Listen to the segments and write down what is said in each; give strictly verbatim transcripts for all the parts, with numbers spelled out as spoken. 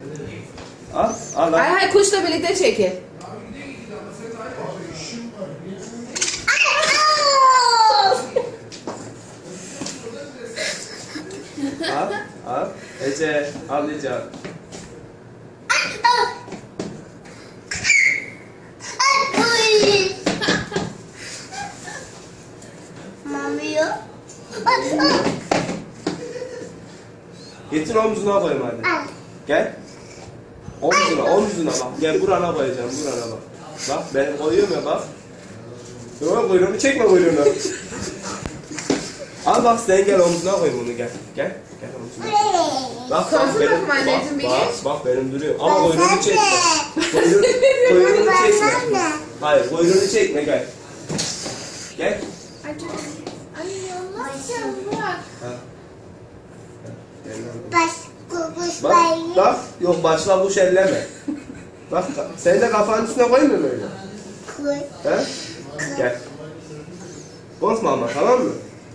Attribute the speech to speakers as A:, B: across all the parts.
A: Al, al, al.
B: Hay hay kuşla birlikte çekil.
A: Al, al. Ece, al Ece al. Getir omzuna koyayım hadi. Gel. Omzuna, omzuna bak. Gel burana koyacağım, burana bak. Bak ben koyuyorum ya bak. Yok kuyruğunu çekme kuyruğunu. Al bak sen gel omzuna koy bunu gel. Gel. Gel omzuna. Bak bak
B: Kalsın
A: benim,
B: bakayım anneciğim,
A: bak,
B: bir
A: bak,
B: geç.
A: bak benim duruyor. Ama kuyruğunu çekme. Kuyruğunu, kuyruğunu çekme. Hayır kuyruğunu çekme gel. Gel.
B: Ay çok... Ay Allah'ım bırak.
A: Ha. Gel lan.
C: Baş kukuş
A: Bak,
C: bayı.
A: bak, yok başla kuş elleme. Bak, sen de kafanın üstüne koymuyor mu öyle?
C: Kuy.
A: He? Gel. Korkma ama, tamam mı?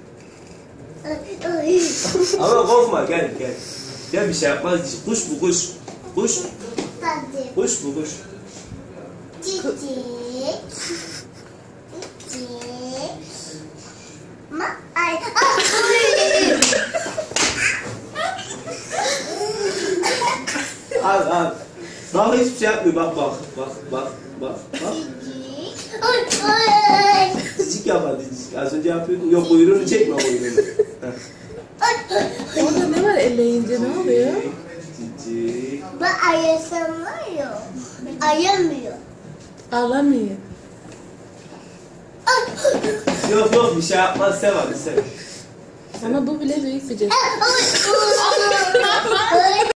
A: Ama korkma, gel, gel. Gel bir şey yapmaz, kuş bu kuş. Kuş,
C: Tadı.
A: kuş bu kuş.
C: Çiçek. Çiçek. Ma ay. Ay.
A: Al, al. Bak hiçbir şey yapmıyor, bak, bak, bak, bak, bak, bak.
C: Çiçek. Ay ay.
A: Cicik yap hadi, cicik. Az önce yapıyordun, yok kuyruğunu çekme kuyruğunu. Heh.
B: Orada ne var elleyince ne oluyor?
A: Cicik.
C: Bu ayasam var ya. Ayamıyor.
B: Ağlamıyor.
A: Yok yok bir şey yapmaz, sev hadi sev.
B: Ama bu bile büyük bir cesaret.
C: Ay.